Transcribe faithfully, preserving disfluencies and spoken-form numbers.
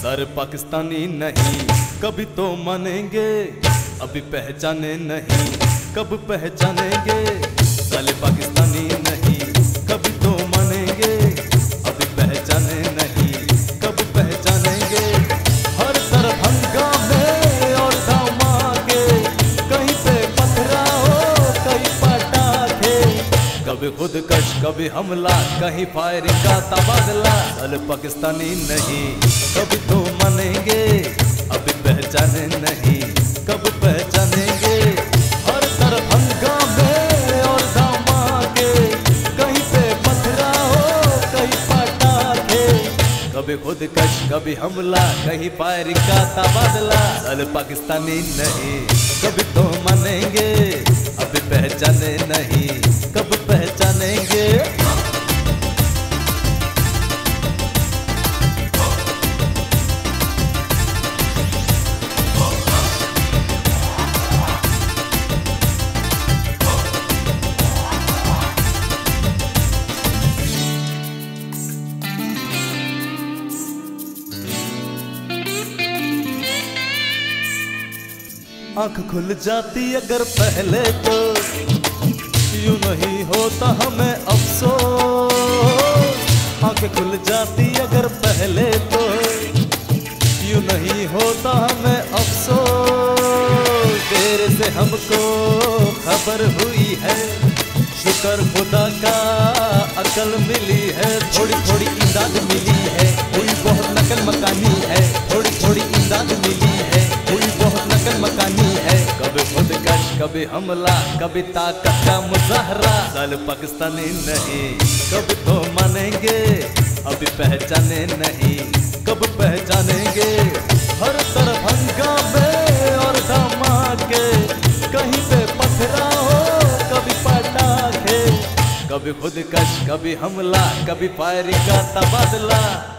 Sir Pakistani नहीं कभी तो मानेंगे, अभी पहचाने नहीं कब पहचानेंगे। साले पाकिस्तानी नहीं कभी तो मानेंगे, अभी पहचाने नहीं कब पहचानेंगे। हर तरफ हंगामे और धमाके, कहीं पे पथरा हो कहीं पटाखे, कभी खुदकश कभी हमला कहीं फायरिंग का तबादला। साले पाकिस्तानी नहीं कभी तो मानेंगे, अभी पहचाने नहीं कब पहचानेंगे। हर तरफ हंगामे और धमाके, कहीं पे पथरा हो कहीं पटाखे, कभी खुदकश कभी हमला कहीं फायरिंग का तबादला। साले पाकिस्तानी नहीं कभी तो मानेंगे, अभी पहचाने नहीं कब पहचानेंगे। आँख खुल जाती अगर पहले तो यूं नहीं होता हमें अफसोस। आँखें खुल जाती अगर पहले तो यूं नहीं होता हमें अफसोस। देर से हमको खबर हुई है, शुक्र खुदा का अकल मिली है। थोड़ी थोड़ी इमदाद मिली है, कोई बहुत नकल मकानी है। थोड़ी थोड़ी इमदाद मिली है, कोई बहुत नकल मकानी है। कभी खुदकश कभी हमला कभी ताकत का मुजाहरा। साले पाकिस्तानी नहीं कभी तो मानेंगे, अभी पहचाने नहीं कब पहचानेंगे। हर तरफ हंगामे और धमाके, कहीं पे पथरा हो कभी पटाखे, कभी खुदकश कभी हमला कभी फायरिंग का तबादला।